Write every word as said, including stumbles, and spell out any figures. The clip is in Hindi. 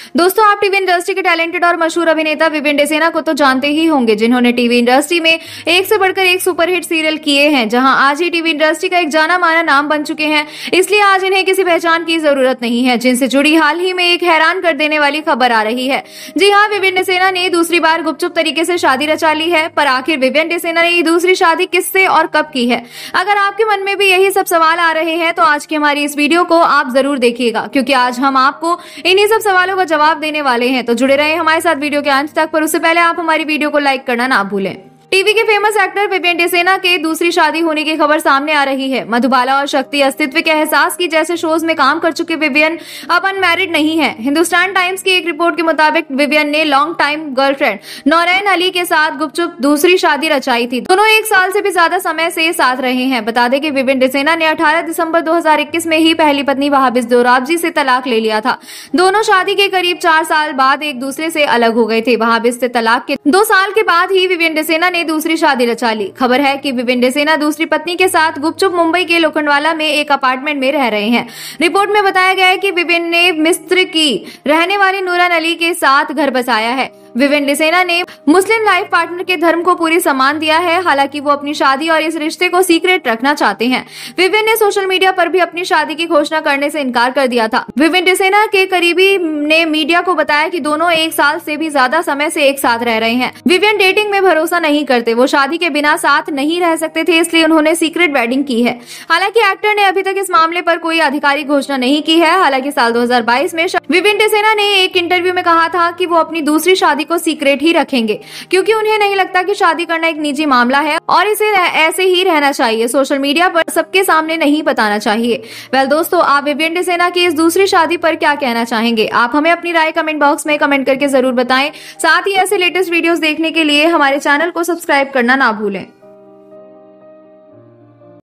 दोस्तों, आप टीवी इंडस्ट्री के टैलेंटेड और मशहूर अभिनेता विवेन डेसेना को तो जानते ही होंगे, जिन्होंने टीवी इंडस्ट्री में एक से बढ़कर एक सुपरहिट सीरियल किए हैं, जहां आज ही टीवी इंडस्ट्री का एक जाना माना नाम बन चुके हैं। इसलिए आज इन्हें किसी पहचान की जरूरत नहीं है, जिनसे जुड़ी हाल ही में एक हैरान कर देने वाली खबर आ रही है। जी हाँ, विवेन डेसेना ने दूसरी बार गुपचुप तरीके से शादी रचा ली है। पर आखिर विवेन डेसेना ने ये दूसरी शादी किससे और कब की है? अगर आपके मन में भी यही सब सवाल आ रहे हैं तो आज की हमारी इस वीडियो को आप जरूर देखिएगा, क्योंकि आज हम आपको इन्हीं सब सवालों का जवाब देने वाले हैं। तो जुड़े रहे हमारे साथ वीडियो के अंत तक, पर उससे पहले आप हमारी वीडियो को लाइक करना ना भूलें। टीवी के फेमस एक्टर विवेन डेसेना के दूसरी शादी होने की खबर सामने आ रही है। मधुबाला और शक्ति अस्तित्व के एहसास की जैसे शोज में काम कर चुके विवेन अब अनमैरिड नहीं है। हिंदुस्तान टाइम्स की एक रिपोर्ट के मुताबिक विवेन ने long time girlfriend Nouran Aly के साथ गुपचुप दूसरी शादी रचाई थी। दोनों एक साल से भी ज्यादा समय से साथ रहे हैं। बता दें कि विवेन डेसेना ने अठारह दिसंबर दो हजार इक्कीस में ही पहली पत्नी वहाबिस दोराबजी से तलाक ले लिया था। दोनों शादी के करीब चार साल बाद एक दूसरे से अलग हो गए थे। वहाबिस से तलाक के दो साल के बाद ही विवेन डेसेना ने दूसरी शादी रचा ली। खबर है कि विवेन डेसेना दूसरी पत्नी के साथ गुपचुप मुंबई के लोखंडवाला में एक अपार्टमेंट में रह रहे हैं। रिपोर्ट में बताया गया है कि विवेन ने मिस्र की रहने वाली नूरन अली के साथ घर बसाया है। विवेन डेसेना ने मुस्लिम लाइफ पार्टनर के धर्म को पूरी सम्मान दिया है। हालांकि वो अपनी शादी और इस रिश्ते को सीक्रेट रखना चाहते हैं। विवेन ने सोशल मीडिया पर भी अपनी शादी की घोषणा करने से इनकार कर दिया था। विवेन डेसेना के करीबी ने मीडिया को बताया कि दोनों एक साल से भी ज्यादा समय से एक साथ रह रहे हैं। विवेन डेटिंग में भरोसा नहीं करते, वो शादी के बिना साथ नहीं रह सकते थे, इसलिए उन्होंने सीक्रेट वेडिंग की है। हालांकि एक्टर ने अभी तक इस मामले पर कोई आधिकारिक घोषणा नहीं की है। हालांकि साल दो हजार बाईस में विवेन डेसेना ने एक इंटरव्यू में कहा था कि वो अपनी दूसरी शादी को सीक्रेट ही रखेंगे, क्योंकि उन्हें नहीं लगता कि शादी करना एक निजी मामला है और इसे ऐसे ही रहना चाहिए, सोशल मीडिया पर सबके सामने नहीं बताना चाहिए। वेल दोस्तों, आप विवेन डेसेना की इस दूसरी शादी पर क्या कहना चाहेंगे? आप हमें अपनी राय कमेंट बॉक्स में कमेंट करके जरूर बताएं। साथ ही ऐसे लेटेस्ट वीडियोस देखने के लिए हमारे चैनल को सब्सक्राइब करना ना भूलें।